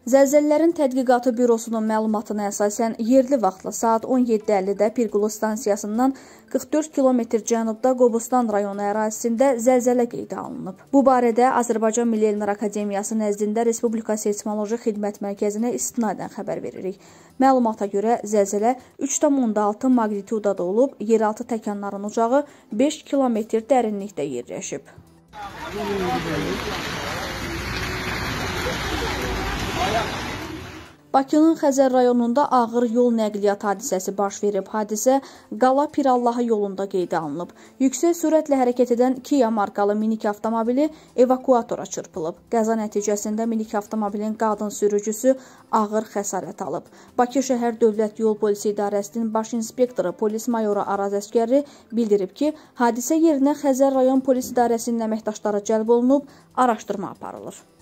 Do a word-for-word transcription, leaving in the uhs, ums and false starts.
Zəlzələlərin Tədqiqatı Bürosunun məlumatına əsasən yerli vaxtla saat on yeddi əllidə Pirqulu stansiyasından qırx dörd kilometr cənubda Qobustan rayonu ərazisində zəlzələ qeydə alınıb. Bu barədə Azərbaycan Milli Elmlər Akademiyası nəzdində Respublika Seysmoloji Xidmət Mərkəzinə istinadən xəbər veririk. Məlumata görə zəlzələ üç tam onda altı maqnitudada olub, yeraltı təkanların ucağı beş kilometr dərinlikdə yerləşib. Bakının Xəzər rayonunda ağır yol nəqliyyat hadisəsi baş verib. Hadisə Qala Pirallahı yolunda qeydə alınıb. Yüksək sürətlə hərəkət edən Kia markalı minik avtomobili evakuatora çırpılıb. Qəza nəticəsində minik avtomobilin qadın sürücüsü ağır xəsarət alıb. Bakı şəhər Dövlət Yol Polisi İdarəsinin baş inspektoru polis mayoru Araz Əskəri bildirib ki, hadisə yerinə Xəzər rayon polis idarəsinin əməkdaşları cəlb olunub, araşdırma aparılır.